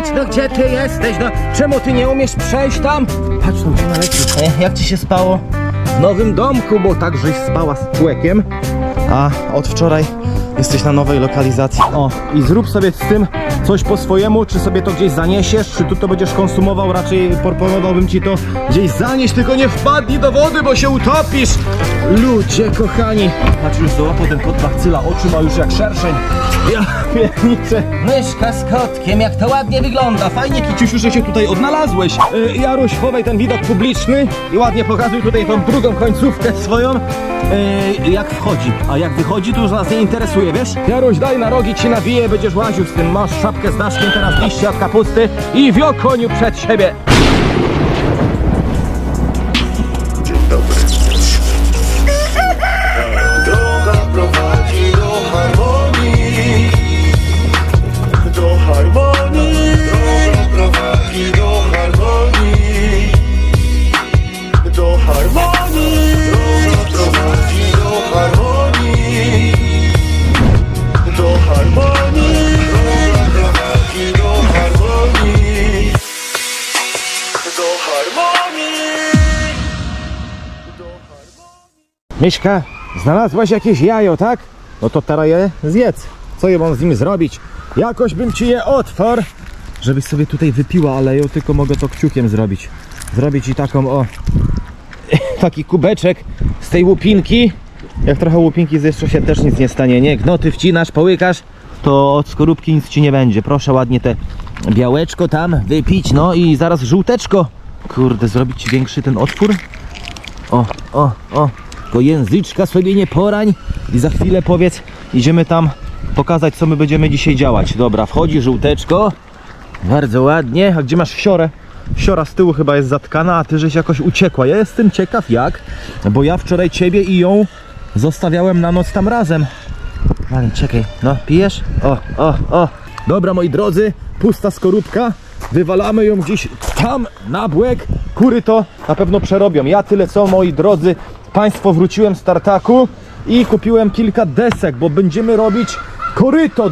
Patrz, no gdzie ty jesteś? No czemu ty nie umiesz przejść tam? Patrz, no gdzie naleci. Jak ci się spało? W nowym domku, bo tak żeś spała z człowiekiem. A od wczoraj jesteś na nowej lokalizacji. O, i zrób sobie z tym coś po swojemu, czy sobie to gdzieś zaniesiesz, czy tu to będziesz konsumował, raczej proponowałbym ci to gdzieś zanieść, tylko nie wpadnij do wody, bo się utopisz. Ludzie kochani. Patrz, już załapał ten kot bakcyla, oczy ma już jak szerszeń. Ja pierniczę. Myszka z kotkiem, jak to ładnie wygląda. Fajnie, Kiciusiu, że się tutaj odnalazłeś. Jaruś, chowaj ten widok publiczny i ładnie pokazuj tutaj tą drugą końcówkę swoją. Jak wchodzi, a jak wychodzi, to już nas nie interesuje, wiesz? Jaruś, daj na rogi, ci nawiję, będziesz łaził z tym. Masz szapkę z daszkiem, teraz liście od kapusty i wio koniu przed siebie. Dzień dobry. Droga prowadzi do harmonii. Do harmonii. Droga prowadzi do harmonii. Do harmonii. Droga prowadzi do harmonii. Do harmonii. Droga prowadzi do harmonii. Do harmonii. Myszka, znalazłaś jakieś jajo, tak? No to teraz je zjedz. Co je mam z nim zrobić? Jakoś bym ci je otworzył, żebyś sobie tutaj wypiła, ale ja tylko mogę to kciukiem zrobić. Zrobić ci taką, o, taki kubeczek z tej łupinki. Jak trochę łupinki zjesz, to się też nic nie stanie, nie? Gnoty wcinasz, połykasz, to od skorupki nic ci nie będzie. Proszę ładnie te białeczko tam wypić, no i zaraz żółteczko. Kurde, zrobić ci większy ten otwór. O. Tylko języczka sobie nie porań i za chwilę powiedz, idziemy tam pokazać, co my będziemy dzisiaj działać. Dobra, wchodzi żółteczko. Bardzo ładnie. A gdzie masz wsiorę? Wsiora z tyłu chyba jest zatkana, a ty żeś jakoś uciekła. Ja jestem ciekaw jak, bo ja wczoraj ciebie i ją zostawiałem na noc tam razem. Ale czekaj, no pijesz? O. Dobra, moi drodzy, pusta skorupka. Wywalamy ją gdzieś tam na błek. Kury to na pewno przerobią. Ja tyle co, moi drodzy państwo, wróciłem z tartaku i kupiłem kilka desek, bo będziemy robić koryto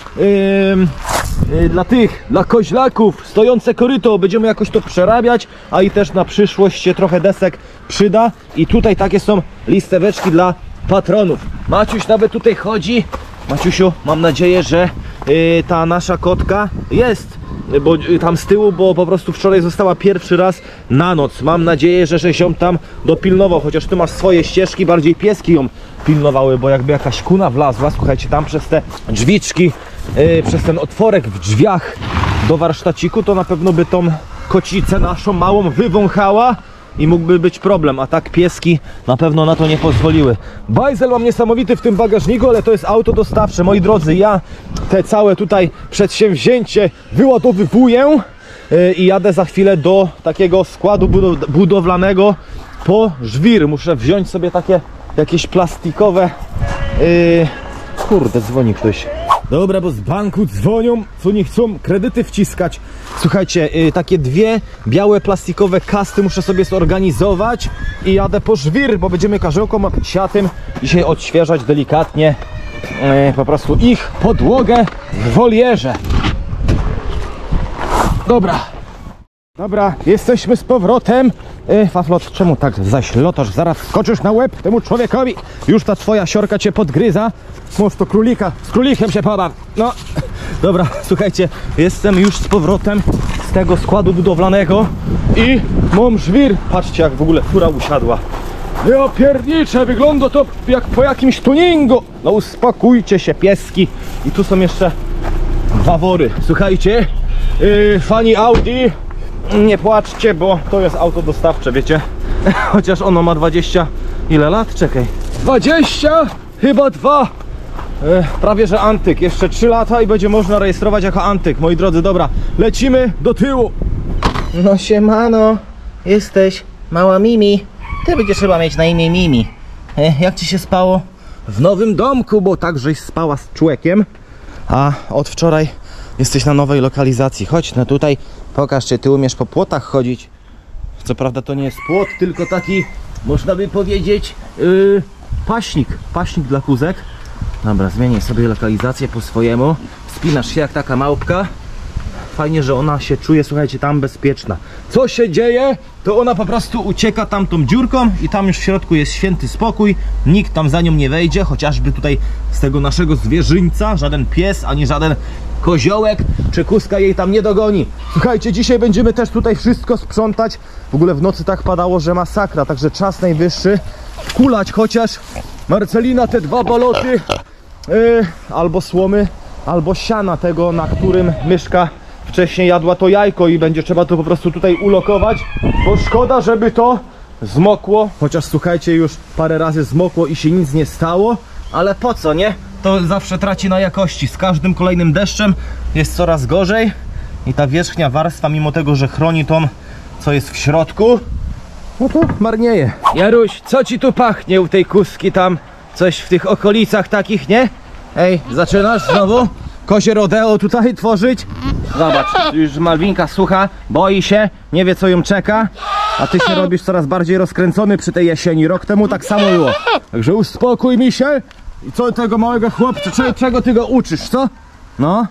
dla koźlaków, stojące koryto, będziemy jakoś to przerabiać, a i też na przyszłość się trochę desek przyda. I tutaj takie są listeweczki dla patronów. Maciuś nawet tutaj chodzi. Maciusiu, mam nadzieję, że ta nasza kotka jest, bo tam z tyłu, bo po prostu wczoraj została pierwszy raz na noc. Mam nadzieję, że się tam dopilnował, chociaż ty masz swoje ścieżki, bardziej pieski ją pilnowały, bo jakby jakaś kuna wlazła, słuchajcie, tam przez te drzwiczki, przez ten otworek w drzwiach do warsztaciku, to na pewno by tą kocicę naszą małą wywąchała i mógłby być problem, a tak pieski na pewno na to nie pozwoliły. Bajzel mam niesamowity w tym bagażniku, ale to jest auto dostawcze, moi drodzy. Ja te całe tutaj przedsięwzięcie wyładowywuję i jadę za chwilę do takiego składu budowlanego po żwir. Muszę wziąć sobie takie jakieś plastikowe... Kurde, dzwoni ktoś. Dobra, bo z banku dzwonią, co nie chcą kredyty wciskać. Słuchajcie, takie dwie białe plastikowe kasty muszę sobie zorganizować i jadę po żwir, bo będziemy karzełką siatym dzisiaj odświeżać delikatnie po prostu ich podłogę w wolierze. Dobra, jesteśmy z powrotem. Faflot, czemu tak zaś lotasz? Zaraz skoczysz na łeb temu człowiekowi. Już ta twoja siorka cię podgryza. Może to królika, z królikiem się pobaw. No, dobra, słuchajcie, jestem już z powrotem z tego składu budowlanego i mam żwir. Patrzcie, jak w ogóle fura usiadła. Ja pierniczę, wygląda to jak po jakimś tuningu. No uspokójcie się, pieski. I tu są jeszcze dwa wory. Słuchajcie, fani Audi, nie płaczcie, bo to jest auto dostawcze, wiecie. Chociaż ono ma 20... ile lat? Czekaj. 20? Chyba 2. Prawie że antyk. Jeszcze 3 lata i będzie można rejestrować jako antyk. Moi drodzy, dobra, lecimy do tyłu. No siemano, jesteś mała Mimi. Ty będziesz chyba mieć na imię Mimi. Jak ci się spało? W nowym domku, bo tak żeś spała z człowiekiem. A od wczoraj jesteś na nowej lokalizacji. Chodź no tutaj, pokaż, czy ty umiesz po płotach chodzić. Co prawda to nie jest płot, tylko taki, można by powiedzieć, paśnik dla kózek. Dobra, zmienię sobie lokalizację po swojemu. Spinasz się jak taka małpka. fajnie, że ona się czuje, słuchajcie, tam bezpieczna. Co się dzieje? To ona po prostu ucieka tamtą dziurką i tam już w środku jest święty spokój. Nikt tam za nią nie wejdzie, chociażby tutaj z tego naszego zwierzyńca, żaden pies, ani żaden koziołek czy kuska jej tam nie dogoni. Słuchajcie, dzisiaj będziemy też tutaj wszystko sprzątać. W ogóle w nocy tak padało, że masakra, także czas najwyższy kulać chociaż Marcelina te 2 baloty albo słomy, albo siana tego, na którym myszka wcześniej jadła to jajko i będzie trzeba to po prostu tutaj ulokować, bo szkoda, żeby to zmokło, chociaż słuchajcie, już parę razy zmokło i się nic nie stało, ale po co, nie? To zawsze traci na jakości, z każdym kolejnym deszczem jest coraz gorzej i ta wierzchnia warstwa, mimo tego, że chroni tą, co jest w środku, no to marnieje. Jaruś, co ci tu pachnie u tej kuski tam? Coś w tych okolicach takich, nie? Ej, zaczynasz znowu kozie rodeo tutaj tworzyć? Zobacz, już Malwinka słucha, boi się, nie wie co ją czeka, a ty się robisz coraz bardziej rozkręcony przy tej jesieni. Rok temu tak samo było. Także uspokój mi się. I co tego małego chłopca, czego ty go uczysz, co? No.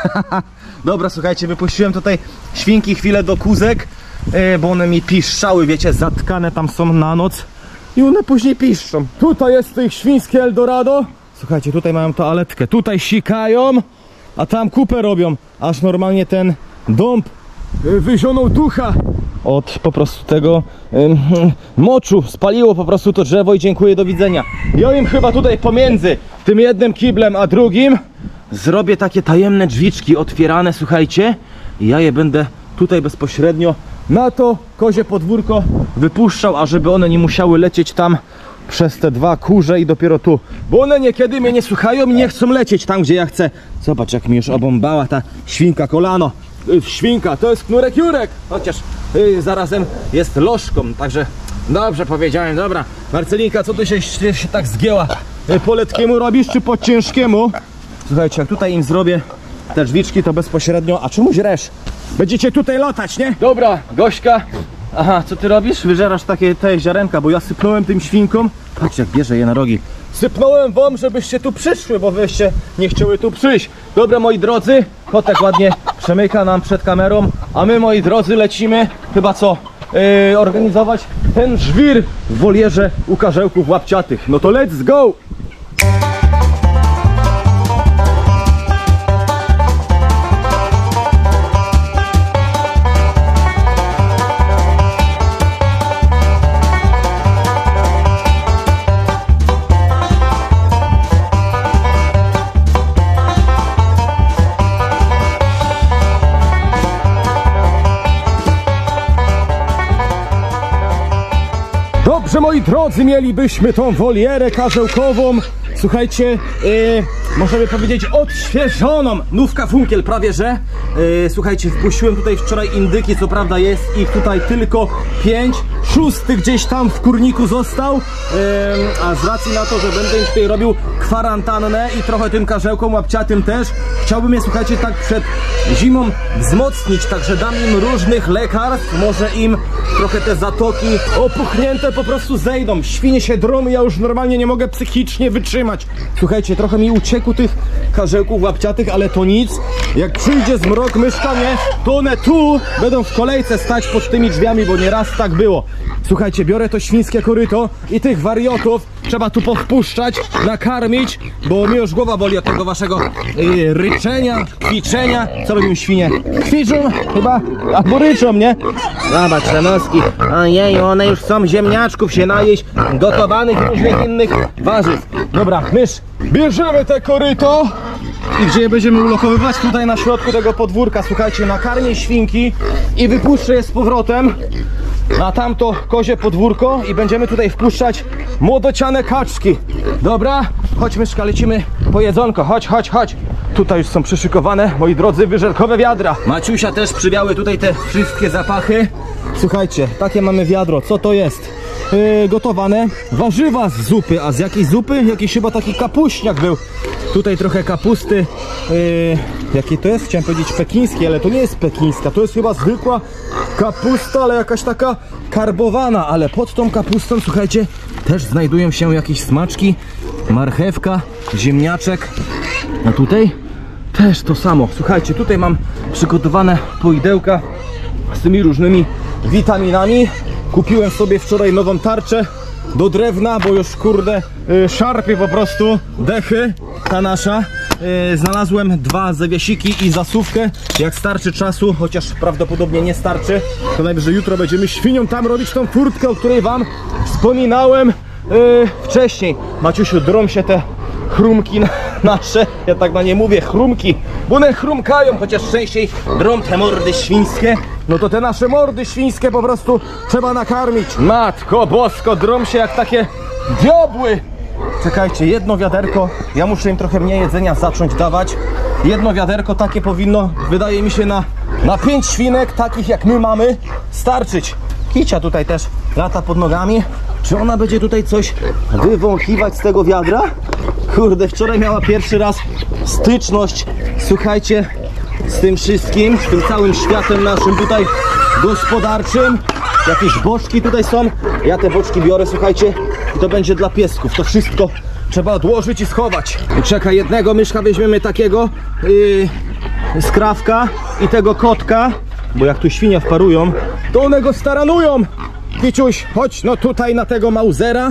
Dobra, słuchajcie, wypuściłem tutaj świnki chwilę do kózek, bo one mi piszczały, wiecie, zatkane tam są na noc i one później piszczą. Tutaj jest tych świńskie Eldorado. Słuchajcie, tutaj mają toaletkę, tutaj sikają, a tam kupę robią, aż normalnie ten dąb wyzionął ducha od po prostu tego moczu, spaliło po prostu to drzewo i dziękuję, do widzenia. Ja im chyba tutaj pomiędzy tym jednym kiblem a drugim zrobię takie tajemne drzwiczki otwierane, słuchajcie, i ja je będę tutaj bezpośrednio na to kozie podwórko wypuszczał, ażeby one nie musiały lecieć tam przez te 2 kurze i dopiero tu, bo one niekiedy mnie nie słuchają i nie chcą lecieć tam, gdzie ja chcę. Zobacz, jak mi już obąbała ta świnka kolano. Świnka, to jest knurek Jurek, chociaż zarazem jest lożką, także dobrze powiedziałem. Dobra, Marcelinka, co tu się tak zgięła? Po letkiemu robisz, czy po ciężkiemu? Słuchajcie, jak tutaj im zrobię te drzwiczki, to bezpośrednio, a czemu źresz? Będziecie tutaj latać, nie? Dobra, Gośka. Aha, co ty robisz? Wyżerasz takie te ziarenka, bo ja sypnąłem tym świnkom. Patrzcie, jak bierze je na rogi. Sypnąłem wam, żebyście tu przyszły, bo wyście nie chciały tu przyjść. Dobra, moi drodzy, kotek ładnie przemyka nam przed kamerą, a my, moi drodzy, lecimy chyba co? Organizować ten żwir w wolierze u karzełków łapciatych. No to let's go! Dobrze, moi drodzy, mielibyśmy tą wolierę karzełkową, słuchajcie, możemy powiedzieć odświeżoną, nówka funkiel prawie że. Słuchajcie, wpuściłem tutaj wczoraj indyki, co prawda jest ich tutaj tylko 5, 6 gdzieś tam w kurniku został, a z racji na to, że będę im tutaj robił kwarantannę i trochę tym karzełkom łapciatym też, chciałbym je, słuchajcie, tak przed zimą wzmocnić, także dam im różnych lekarstw, może im trochę te zatoki opuchnięte po prostu zejdą. Świnie się drą, ja już normalnie nie mogę psychicznie wytrzymać. Słuchajcie, trochę mi uciekło tych karzełków łapciatych, ale to nic. Jak przyjdzie zmrok, myszka, nie, to one tu będą w kolejce stać pod tymi drzwiami, bo nieraz tak było. Słuchajcie, biorę to świńskie koryto i tych wariotów trzeba tu powpuszczać, nakarmić, bo mi już głowa boli od tego waszego ryczenia, kwiczenia. Co robią świnie? Kwiczą chyba, albo ryczą, nie? Zobacz, te noski. Ojej, one już chcą ziemniaczków się najeść, gotowanych i różnych innych warzyw. Dobra, mysz, bierzemy te koryto i gdzie je będziemy ulokowywać? Tutaj na środku tego podwórka. Słuchajcie, nakarmię świnki i wypuszczę je z powrotem na tamto kozie podwórko i będziemy tutaj wpuszczać młodociane kaczki. Dobra? Chodź, myszka, lecimy po jedzonko. Chodź, chodź, chodź. Tutaj już są przyszykowane, moi drodzy, wyżerkowe wiadra. Maciusia też przywiały tutaj te wszystkie zapachy. Słuchajcie, takie mamy wiadro. Co to jest? Gotowane warzywa z zupy. A z jakiej zupy? Jakiś chyba taki kapuśniak był. Tutaj trochę kapusty. Jakie to jest? Chciałem powiedzieć pekińskie, ale to nie jest pekińska. To jest chyba zwykła kapusta, ale jakaś taka karbowana. Ale pod tą kapustą, słuchajcie, też znajdują się jakieś smaczki. Marchewka, ziemniaczek. A tutaj też to samo. Słuchajcie, tutaj mam przygotowane poidełka z tymi różnymi witaminami. Kupiłem sobie wczoraj nową tarczę do drewna, bo już kurde szarpie po prostu dechy ta nasza. Znalazłem 2 zawiesiki i zasuwkę. Jak starczy czasu, chociaż prawdopodobnie nie starczy, to najwyżej jutro będziemy świnią tam robić tą furtkę, o której wam wspominałem wcześniej. Maciusiu, drą się te chrumki nasze, ja tak na nie mówię, chrumki, bo one chrumkają, chociaż częściej drą te mordy świńskie. No to te nasze mordy świńskie po prostu trzeba nakarmić. Matko bosko, drą się jak takie diabły. Czekajcie, jedno wiaderko, ja muszę im trochę mniej jedzenia zacząć dawać. Jedno wiaderko takie powinno, wydaje mi się, na 5 świnek, takich jak my mamy, starczyć. Kicia tutaj też lata pod nogami. Czy ona będzie tutaj coś wywąchiwać z tego wiadra? Kurde, wczoraj miała pierwszy raz styczność, słuchajcie, z tym wszystkim, z tym całym światem naszym tutaj gospodarczym. Jakieś boczki tutaj są. Ja te boczki biorę, słuchajcie, i to będzie dla piesków. To wszystko trzeba odłożyć i schować. I czekaj, jednego myszka weźmiemy takiego skrawka i tego kotka, bo jak tu świnie wparują, to one go staranują. Kiciuś, chodź no tutaj na tego Mausera.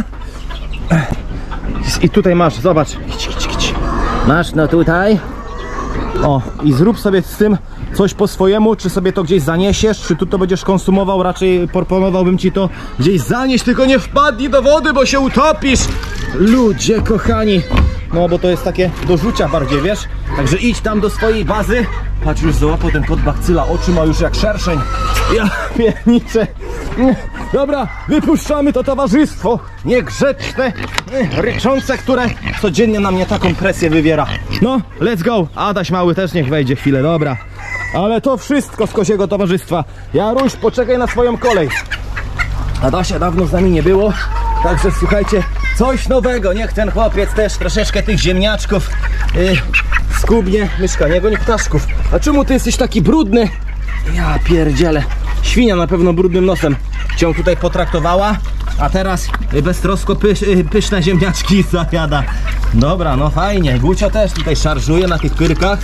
I tutaj masz, zobacz. Kici. Masz no tutaj. O, i zrób sobie z tym coś po swojemu, czy sobie to gdzieś zaniesiesz, czy tu to będziesz konsumował, raczej proponowałbym ci to gdzieś zanieść, tylko nie wpadnij do wody, bo się utopisz. Ludzie kochani. No bo to jest takie do rzucia bardziej, wiesz? Także idź tam do swojej bazy. Patrz, już załapał ten kot bakcyla, oczy ma już jak szerszeń. Ja pierniczę. Dobra, wypuszczamy to towarzystwo niegrzeczne, ryczące, które codziennie na mnie taką presję wywiera. No, let's go. Adaś mały też niech wejdzie chwilę, dobra. Ale to wszystko z kosiego towarzystwa. Jaruś, poczekaj na swoją kolej. Adasia dawno z nami nie było, także słuchajcie, coś nowego. Niech ten chłopiec też troszeczkę tych ziemniaczków skubnie. Myszka, nie goń ptaszków. A czemu ty jesteś taki brudny? Ja pierdzielę. Świnia na pewno brudnym nosem cię tutaj potraktowała, a teraz beztrosko pyszne ziemniaczki zajada. Dobra, no fajnie. Gucio też tutaj szarżuje na tych pyrkach.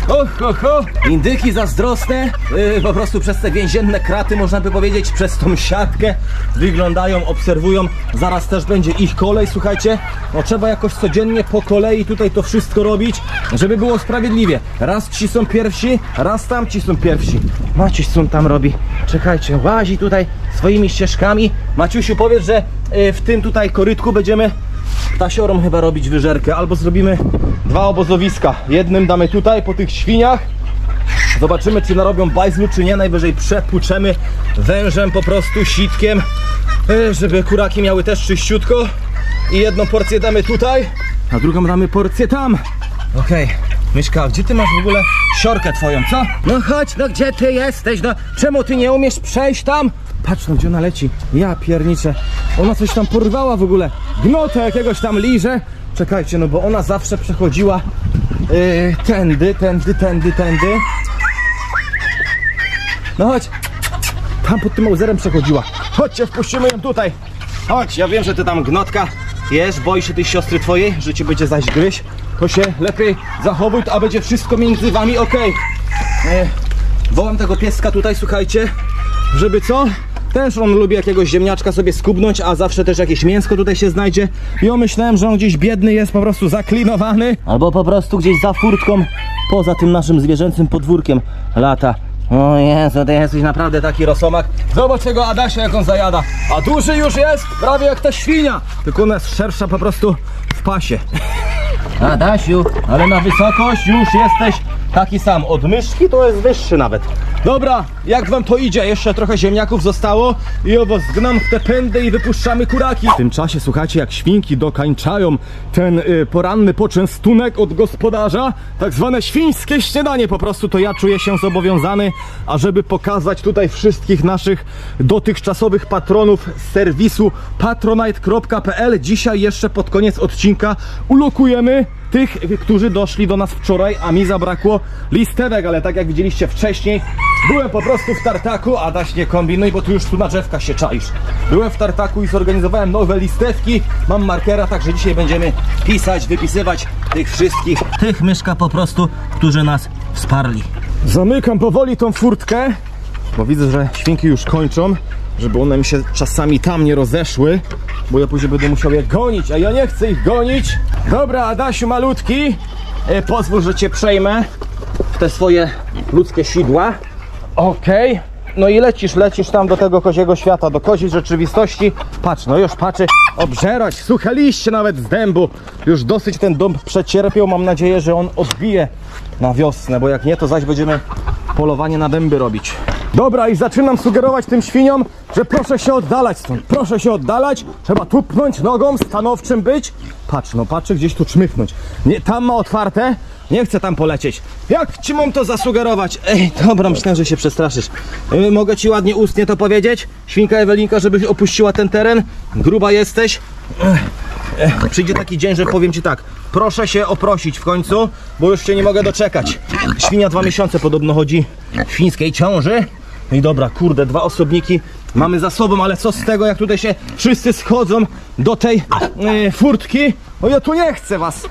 Indyki zazdrosne, po prostu przez te więzienne kraty, można by powiedzieć, przez tą siatkę wyglądają, obserwują. Zaraz też będzie ich kolej, słuchajcie. No trzeba jakoś codziennie po kolei tutaj to wszystko robić, żeby było sprawiedliwie. Raz ci są pierwsi, raz tam ci są pierwsi. Maciuś co on tam robi? Czekajcie, łazi tutaj swoimi ścieżkami. Maciusiu, powiedz, że w tym tutaj korytku będziemy tasiorom chyba robić wyżerkę, albo zrobimy 2 obozowiska. Jednym damy tutaj po tych świniach. Zobaczymy, czy narobią bajzlu, czy nie. Najwyżej przepłuczemy wężem, po prostu sitkiem, żeby kuraki miały też czyściutko. I jedną porcję damy tutaj, a drugą damy porcję tam. Okej. Myszka, gdzie ty masz w ogóle siorkę twoją, co? No chodź, no gdzie ty jesteś? No czemu ty nie umiesz przejść tam? Patrz no, gdzie ona leci. Ja pierniczę. Ona coś tam porwała w ogóle. Gnotę jakiegoś tam liże. Czekajcie, no bo ona zawsze przechodziła tędy. No chodź. Tam pod tym Mauserem przechodziła. Chodźcie, wpuścimy ją tutaj. Chodź, ja wiem, że ty tam gnotka jesz, boisz się tej siostry twojej, że ci będzie zaś gryźć. To się lepiej zachowuj, a będzie wszystko między wami okej. Wołam tego pieska tutaj, słuchajcie, żeby co? Też on lubi jakiegoś ziemniaczka sobie skubnąć, a zawsze też jakieś mięsko tutaj się znajdzie. I ja myślałem, że on gdzieś biedny jest, po prostu zaklinowany. Albo po prostu gdzieś za furtką, poza tym naszym zwierzęcym podwórkiem lata. O Jezu, ty jesteś naprawdę taki rosomak. Zobacz tego Adasia, jak on zajada. A duży już jest, prawie jak ta świnia. Tylko ona jest szersza po prostu w pasie. Adasiu, ale na wysokość już jesteś taki sam. Od myszki to jest wyższy nawet. Dobra, jak wam to idzie? Jeszcze trochę ziemniaków zostało i owo zgnam w te pędy i wypuszczamy kuraki. W tym czasie słuchajcie, jak świnki dokańczają ten poranny poczęstunek od gospodarza, tak zwane świńskie śniadanie po prostu, to ja czuję się zobowiązany, ażeby pokazać tutaj wszystkich naszych dotychczasowych patronów z serwisu patronite.pl. Dzisiaj jeszcze pod koniec odcinka ulokujemy tych, którzy doszli do nas wczoraj, a mi zabrakło listewek, ale tak jak widzieliście wcześniej, byłem po prostu w tartaku. Adaś, nie kombinuj, bo tu już tu na drzewkach się czaisz. Byłem w tartaku i zorganizowałem nowe listewki. Mam markera, także dzisiaj będziemy pisać, wypisywać tych wszystkich, tych myszka po prostu, którzy nas wsparli. Zamykam powoli tą furtkę, bo widzę, że świnki już kończą, żeby one mi się czasami tam nie rozeszły, bo ja później będę musiał je gonić, a ja nie chcę ich gonić. Dobra, Adasiu malutki, pozwól, że cię przejmę w te swoje ludzkie sidła. Okej. No i lecisz tam do tego koziego świata, do koziej rzeczywistości. Patrz, no już patrzy, obżerać, suche liście nawet z dębu. Już dosyć ten dąb przecierpiał, mam nadzieję, że on odbije na wiosnę, bo jak nie, to zaś będziemy polowanie na dęby robić. Dobra, i zaczynam sugerować tym świniom, że proszę się oddalać stąd, proszę się oddalać, trzeba tupnąć nogą, stanowczym być. Patrz, no patrzy, gdzieś tu czmychnąć. Nie, tam ma otwarte, nie chcę tam polecieć. Jak ci mam to zasugerować? Ej, dobra, myślałem, że się przestraszysz. Mogę ci ładnie ustnie to powiedzieć? Świnka Ewelinka, żebyś opuściła ten teren? Gruba jesteś? Przyjdzie taki dzień, że powiem ci tak, proszę się oprosić w końcu, bo już się nie mogę doczekać. Świnia 2 miesiące podobno chodzi w świńskiej ciąży. No i dobra, kurde, 2 osobniki mamy za sobą, ale co z tego, jak tutaj się wszyscy schodzą do tej furtki? No ja tu nie chcę was.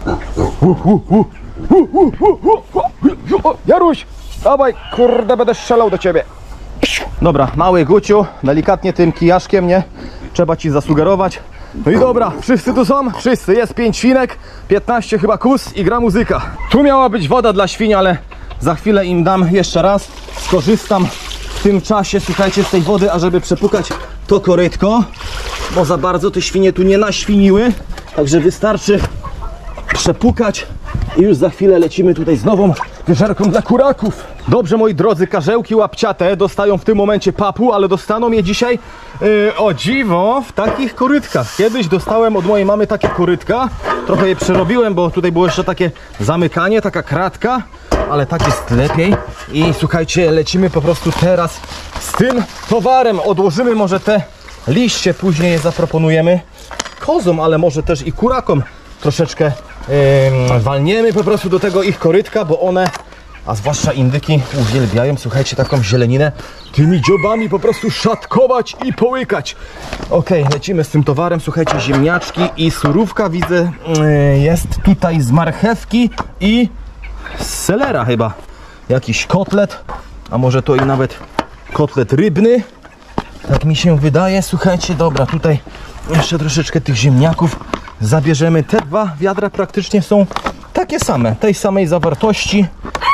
Jaruś, dawaj, kurde, będę strzelał do ciebie. Dobra, mały Guciu, delikatnie tym kijaszkiem, nie? Trzeba ci zasugerować. No i dobra, wszyscy tu są? Wszyscy, jest 5 świnek, 15 chyba kus i gra muzyka. Tu miała być woda dla świń, ale za chwilę im dam jeszcze raz. Skorzystam w tym czasie, słuchajcie, z tej wody, ażeby przepukać to korytko, bo za bardzo te świnie tu nie naświniły. Także wystarczy przepukać i już za chwilę lecimy tutaj z nową wyżerką dla kuraków. Dobrze, moi drodzy, karzełki łapciate dostają w tym momencie papu, ale dostaną je dzisiaj, o dziwo, w takich korytkach. Kiedyś dostałem od mojej mamy takie korytka, trochę je przerobiłem, bo tutaj było jeszcze takie zamykanie, taka kratka, ale tak jest lepiej. I słuchajcie, lecimy po prostu teraz z tym towarem. Odłożymy może te liście, później je zaproponujemy kozom, ale może też i kurakom troszeczkę walniemy po prostu do tego ich korytka, bo one, a zwłaszcza indyki, uwielbiają, słuchajcie, taką zieleninę tymi dziobami po prostu szatkować i połykać. Ok, lecimy z tym towarem, słuchajcie, ziemniaczki i surówka widzę jest tutaj z marchewki i z selera chyba. Jakiś kotlet, a może to i nawet kotlet rybny, tak mi się wydaje. Słuchajcie, dobra, tutaj jeszcze troszeczkę tych ziemniaków zabierzemy. Te 2 wiadra praktycznie są takie same, tej samej zawartości.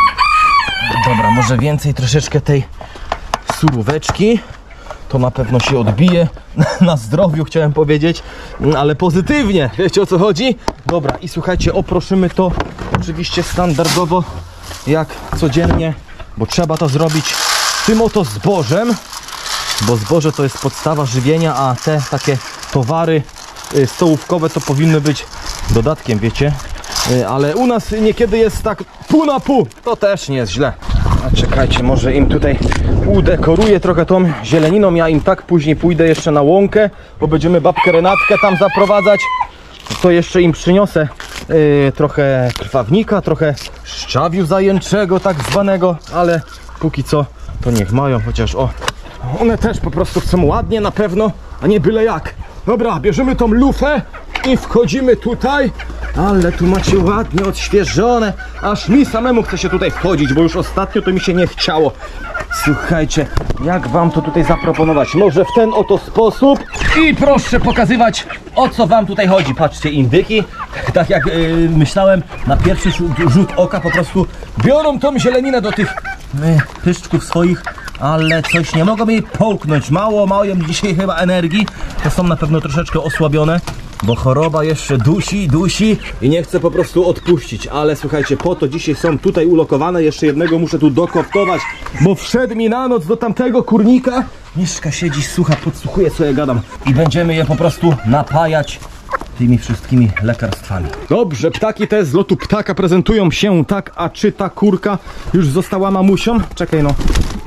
Dobra, może więcej troszeczkę tej suróweczki. To na pewno się odbije na zdrowiu, chciałem powiedzieć, ale pozytywnie. Wiecie, o co chodzi? Dobra, i słuchajcie, oproszymy to oczywiście standardowo, jak codziennie, bo trzeba to zrobić tym oto zbożem, bo zboże to jest podstawa żywienia, a te takie towary stołówkowe to powinny być dodatkiem, wiecie, ale u nas niekiedy jest tak pół na pół, to też nie jest źle. A czekajcie, może im tutaj udekoruję trochę tą zieleniną, ja im tak później pójdę jeszcze na łąkę, bo będziemy babkę Renatkę tam zaprowadzać, to jeszcze im przyniosę trochę krwawnika, trochę szczawiu zajęczego tak zwanego, ale póki co to niech mają, chociaż o, one też po prostu chcą ładnie na pewno, a nie byle jak. Dobra, bierzemy tą lufę i wchodzimy tutaj, ale tu macie ładnie odświeżone, aż mi samemu chce się tutaj wchodzić, bo już ostatnio to mi się nie chciało. Słuchajcie, jak wam to tutaj zaproponować? Może w ten oto sposób i proszę pokazywać, o co wam tutaj chodzi. Patrzcie, indyki, tak jak myślałem, na pierwszy rzut oka po prostu biorą tą zieleninę do tych pyszczków swoich, ale coś nie mogą jej połknąć. Mało mają dzisiaj chyba energii, to są na pewno troszeczkę osłabione, bo choroba jeszcze dusi i nie chce po prostu odpuścić. Ale słuchajcie, po to dzisiaj są tutaj ulokowane. Jeszcze jednego muszę tu dokoptować, bo wszedł mi na noc do tamtego kurnika. Mieszka siedzi, słucha, podsłuchuje, co ja gadam, i będziemy je po prostu napajać tymi wszystkimi lekarstwami. Dobrze, ptaki te z lotu ptaka prezentują się tak, a czy ta kurka już została mamusią? Czekaj no,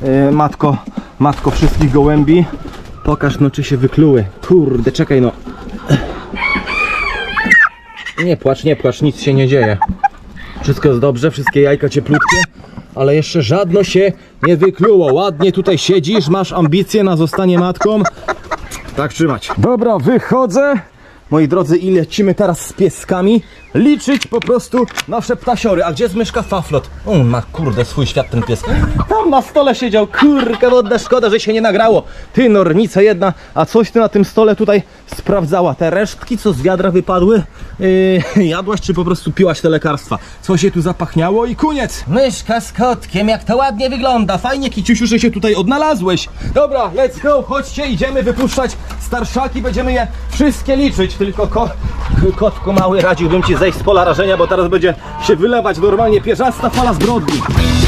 matko wszystkich gołębi, pokaż no, czy się wykluły. Kurde, czekaj no. Nie płacz, nic się nie dzieje. Wszystko jest dobrze, wszystkie jajka cieplutkie, ale jeszcze żadno się nie wykluło. Ładnie tutaj siedzisz, masz ambicje na zostanie matką. Tak trzymać. Dobra, wychodzę. Moi drodzy, i lecimy teraz z pieskami liczyć po prostu nasze ptasiory. A gdzie jest myszka Faflot? On ma kurde swój świat ten pies. Tam na stole siedział, kurka wodna, szkoda, że się nie nagrało. Ty nornica jedna, a coś ty na tym stole tutaj sprawdzała? Te resztki, co z wiadra wypadły? Jadłaś czy po prostu piłaś te lekarstwa? Co się tu zapachniało i koniec. Myszka z kotkiem, jak to ładnie wygląda. Fajnie, Kiciusiu, że się tutaj odnalazłeś. Dobra, let's go, chodźcie, idziemy wypuszczać starszaki, będziemy je wszystkie liczyć. Tylko kotku mały, radziłbym ci zejść z pola rażenia, bo teraz będzie się wylewać normalnie pierzasta fala zbrodni.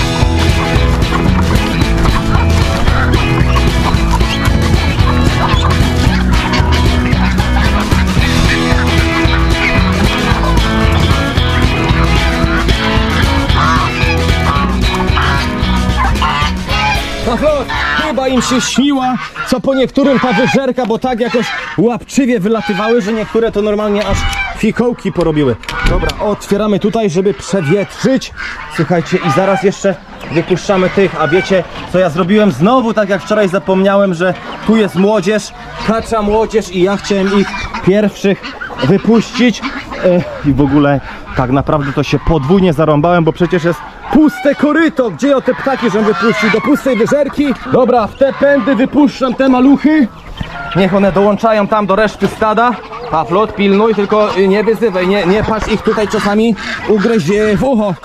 Chyba im się śniła, co po niektórym ta wyżerka, bo tak jakoś łapczywie wylatywały, że niektóre to normalnie aż fikołki porobiły. Dobra, otwieramy tutaj, żeby przewietrzyć. Słuchajcie, i zaraz jeszcze wypuszczamy tych, a wiecie co ja zrobiłem? Znowu, tak jak wczoraj zapomniałem, że tu jest młodzież, kacza młodzież i ja chciałem ich pierwszych wypuścić. I w ogóle tak naprawdę to się podwójnie zarąbałem, bo przecież jest puste koryto. Gdzie ja te ptaki, żebym wypuścił? Do pustej wyżerki? Dobra, w te pędy wypuszczam te maluchy. Niech one dołączają tam do reszty stada. Faflot, pilnuj, tylko nie wyzywaj, nie patrz ich tutaj czasami ugryź w ucho.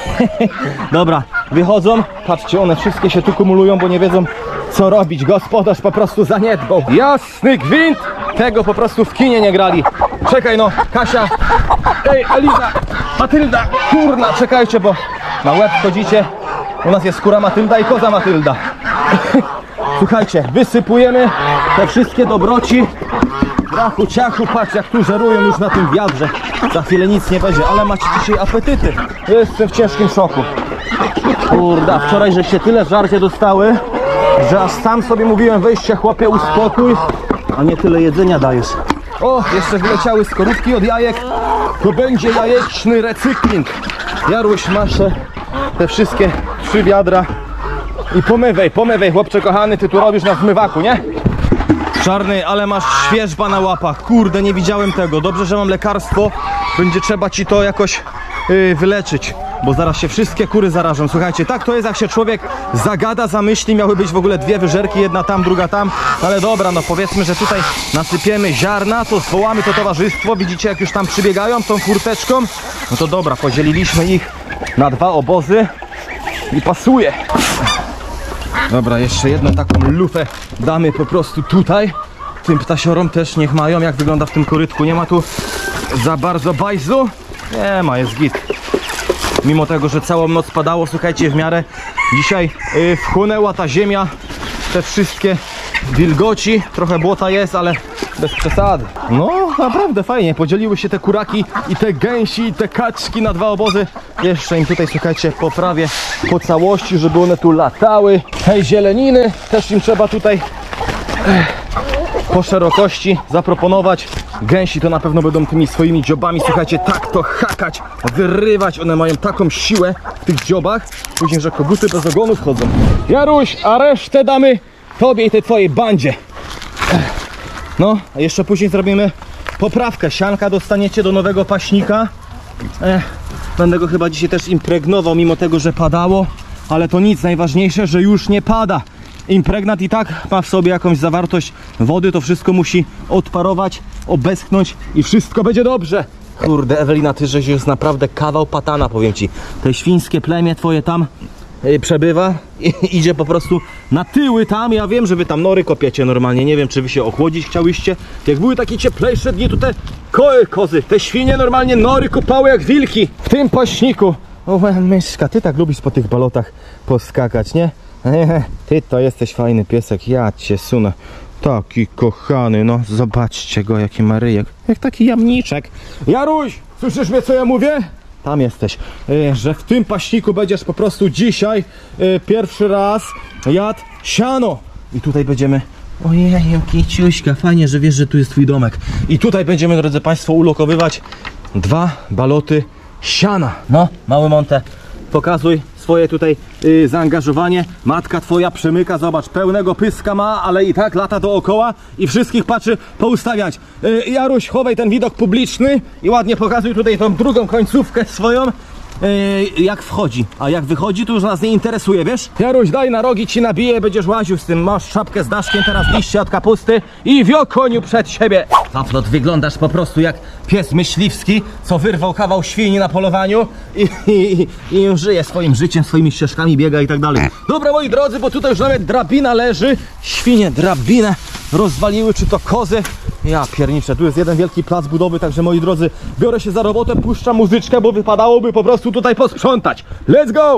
Dobra, wychodzą. Patrzcie, one wszystkie się tu kumulują, bo nie wiedzą co robić. Gospodarz po prostu zaniedbał. Jasny gwint! Tego po prostu w kinie nie grali. Czekaj no, Kasia. Ej, Eliza, Matylda, kurna, czekajcie, bo na łeb chodzicie. U nas jest skóra Matylda i koza Matylda. Słuchajcie, wysypujemy te wszystkie dobroci. Brachu, ciachu, patrz jak tu żerują już na tym wiadrze. Za chwilę nic nie będzie, ale macie dzisiaj apetyty. Jestem w ciężkim szoku. Kurda, wczoraj żeście tyle żarcie dostały, że aż sam sobie mówiłem, weź się chłopie, uspokój, a nie tyle jedzenia dajesz. O, jeszcze wyleciały skorupki od jajek. To będzie jajeczny recykling. Jaruś, masz te wszystkie 3 wiadra i pomywaj, chłopcze kochany, ty tu robisz na zmywaku, nie? Czarny, ale masz świeżba na łapach. Kurde, nie widziałem tego. Dobrze, że mam lekarstwo. Będzie trzeba ci to jakoś wyleczyć, bo zaraz się wszystkie kury zarażą. Słuchajcie, tak to jest, jak się człowiek zagada, zamyśli. Miały być w ogóle 2 wyżerki, jedna tam, druga tam. Ale dobra, no powiedzmy, że tutaj nasypiemy ziarna, to zwołamy to towarzystwo. Widzicie, jak już tam przybiegają tą furteczką? No to dobra, podzieliliśmy ich na 2 obozy i pasuje. Dobra, jeszcze jedną taką lufę damy po prostu tutaj. Tym ptasiorom też niech mają, jak wygląda w tym korytku. Nie ma tu za bardzo bajzu. Nie ma, jest git. Mimo tego, że całą noc padało, słuchajcie, w miarę dzisiaj wchłonęła ta ziemia te wszystkie wilgoci. Trochę błota jest, ale bez przesady. No, naprawdę fajnie. Podzieliły się te kuraki i te gęsi, i te kaczki na 2 obozy. Jeszcze im tutaj, słuchajcie, poprawię po całości, żeby one tu latały. Hej, zieleniny też im trzeba tutaj po szerokości zaproponować. Gęsi to na pewno będą tymi swoimi dziobami, słuchajcie, tak to hakać, wyrywać. One mają taką siłę w tych dziobach. Później, że koguty bez ogonów chodzą. Jaruś, a resztę damy tobie i tej twojej bandzie. No, a jeszcze później zrobimy poprawkę. Sianka dostaniecie do nowego paśnika. Będę go chyba dzisiaj też impregnował, mimo tego, że padało. Ale to nic, najważniejsze, że już nie pada. Impregnat i tak ma w sobie jakąś zawartość wody, to wszystko musi odparować, obeschnąć i wszystko będzie dobrze. Kurde, Ewelina, ty żeś jest naprawdę kawał patana, powiem ci. Te świńskie plemię twoje tam przebywa i idzie po prostu na tyły tam. Ja wiem, że wy tam nory kopiecie normalnie, nie wiem, czy wy się ochłodzić chciałyście. Jak były takie cieplejsze dni, to te kozy, te świnie normalnie nory kopały jak wilki w tym paśniku. O, myszka, ty tak lubisz po tych balotach poskakać, nie? Ty to jesteś fajny piesek, ja cię sunę. Taki kochany, no zobaczcie go, jaki ma ryjek. Jak taki jamniczek. Jaruś, słyszysz mnie, co ja mówię? Tam jesteś. Że w tym paśniku będziesz po prostu dzisiaj pierwszy raz jadł siano. I tutaj będziemy... Ojej, Kiciuśka, fajnie, że wiesz, że tu jest twój domek. I tutaj będziemy, drodzy państwo, ulokowywać 2 baloty siana. No, mały Monte, pokazuj swoje tutaj zaangażowanie. Matka twoja przemyka, zobacz, pełnego pyska ma, ale i tak lata dookoła i wszystkich patrzy poustawiać. Jaruś, chowaj ten widok publiczny i ładnie pokazuj tutaj tą drugą końcówkę swoją. Jak wchodzi, a jak wychodzi, to już nas nie interesuje, wiesz? Jaruś, daj na rogi, ci nabiję, będziesz łaził z tym. Masz szapkę z daszkiem, teraz liście od kapusty i wio koniu przed siebie. Faflot, wyglądasz po prostu jak pies myśliwski, co wyrwał kawał świni na polowaniu i już żyje swoim życiem, swoimi ścieżkami, biega i tak dalej. Dobra, moi drodzy, bo tutaj już nawet drabina leży. Świnie drabinę rozwaliły, czy to kozy. Ja pierniczę, tu jest jeden wielki plac budowy, także moi drodzy, biorę się za robotę, puszczam muzyczkę, bo wypadałoby po prostu tutaj posprzątać. Let's go!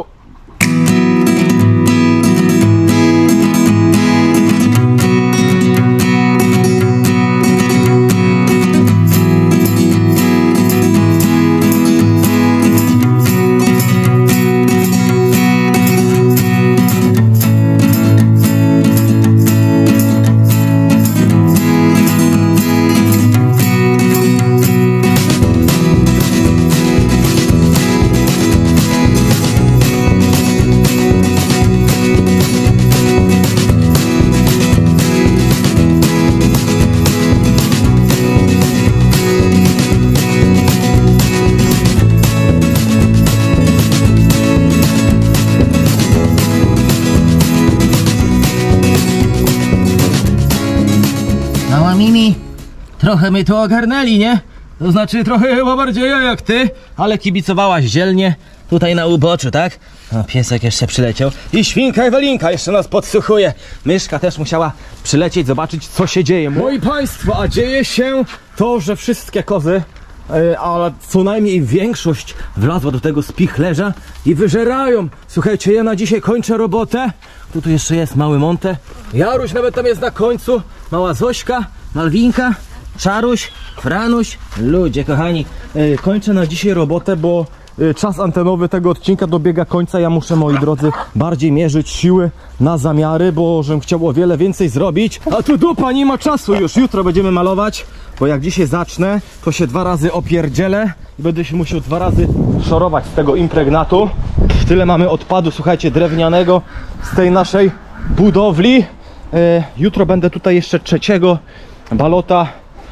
Mimi, trochę my to ogarnęli, nie? To znaczy trochę chyba bardziej ja jak ty, ale kibicowałaś dzielnie tutaj na uboczu, tak? No, piesek jeszcze przyleciał i świnka Ewelinka jeszcze nas podsłuchuje. Myszka też musiała przylecieć, zobaczyć, co się dzieje. Moi państwo, a dzieje się to, że wszystkie kozy, a co najmniej większość wlazła do tego spichlerza i wyżerają. Słuchajcie, ja na dzisiaj kończę robotę. Tu jeszcze jest mały Monte. Jaruś nawet tam jest na końcu. Mała Zośka, Malwinka, Czaruś, Franuś. Ludzie kochani, kończę na dzisiaj robotę, bo czas antenowy tego odcinka dobiega końca. Ja muszę, moi drodzy, bardziej mierzyć siły na zamiary, bo żebym chciał o wiele więcej zrobić. A tu dupa, nie ma czasu już. Jutro będziemy malować, bo jak dzisiaj zacznę, to się 2 razy opierdzielę i będę się musiał 2 razy szorować z tego impregnatu. Tyle mamy odpadu, słuchajcie, drewnianego z tej naszej budowli. Jutro będę tutaj jeszcze 3. balota,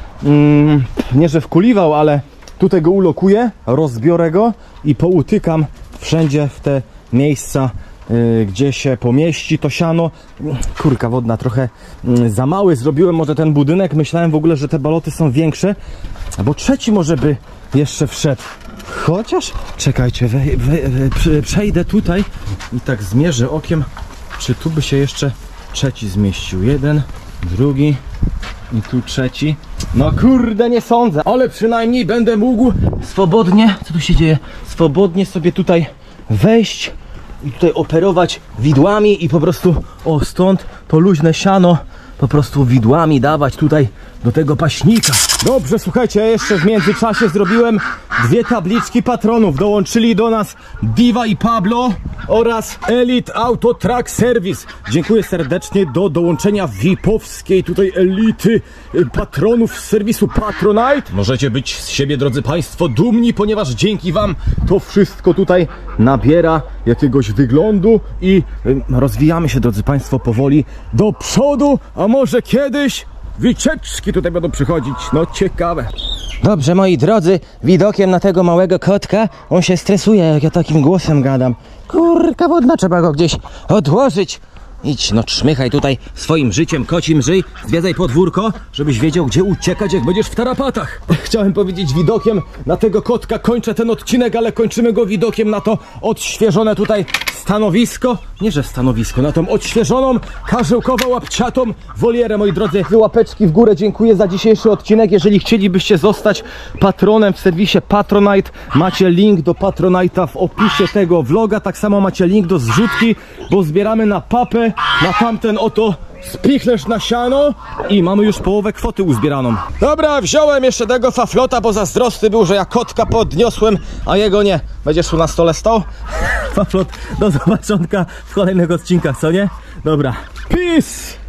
nie że wkuliwał, ale tutaj go ulokuję, rozbiorę go i poutykam wszędzie w te miejsca, gdzie się pomieści to siano. Kurka wodna, trochę za mały zrobiłem może ten budynek. Myślałem w ogóle, że te baloty są większe, bo 3. może by jeszcze wszedł. Chociaż, czekajcie, przejdę tutaj i tak zmierzę okiem, czy tu by się jeszcze 3. zmieścił. 1, 2 i tu 3. No kurde, nie sądzę, ale przynajmniej będę mógł swobodnie, co tu się dzieje, swobodnie sobie tutaj wejść i tutaj operować widłami i po prostu, o, stąd to luźne siano po prostu widłami dawać tutaj do tego paśnika. Dobrze, słuchajcie, ja jeszcze w międzyczasie zrobiłem 2 tabliczki patronów. Dołączyli do nas Diva i Pablo oraz Elite Auto Truck Service. Dziękuję serdecznie do dołączenia VIP-owskiej tutaj elity patronów z serwisu Patronite. Możecie być z siebie, drodzy państwo, dumni, ponieważ dzięki wam to wszystko tutaj nabiera jakiegoś wyglądu i rozwijamy się, drodzy państwo, powoli do przodu, a może kiedyś wycieczki tutaj będą przychodzić, no ciekawe. Dobrze, moi drodzy, widokiem na tego małego kotka, on się stresuje, jak ja takim głosem gadam. Kurka wodna, trzeba go gdzieś odłożyć. Idź, no czmychaj tutaj swoim życiem, kocim żyj, zwiedzaj podwórko, żebyś wiedział, gdzie uciekać, jak będziesz w tarapatach. Chciałem powiedzieć widokiem na tego kotka, kończę ten odcinek, ale kończymy go widokiem na to odświeżone tutaj stanowisko, nie że stanowisko, na tą odświeżoną, karzełkowo-łapciatą wolierę, moi drodzy. Łapeczki w górę, dziękuję za dzisiejszy odcinek. Jeżeli chcielibyście zostać patronem w serwisie Patronite, macie link do Patronite'a w opisie tego vloga, tak samo macie link do zrzutki, bo zbieramy na papę, na tamten oto spichlerz na siano i mamy już połowę kwoty uzbieraną. Dobra, wziąłem jeszcze tego Faflota, bo zazdrosny był, że ja kotka podniosłem, a jego nie. Będziesz tu na stole stał? Faflot, do zobaczonka w kolejnych odcinkach, co nie? Dobra, peace!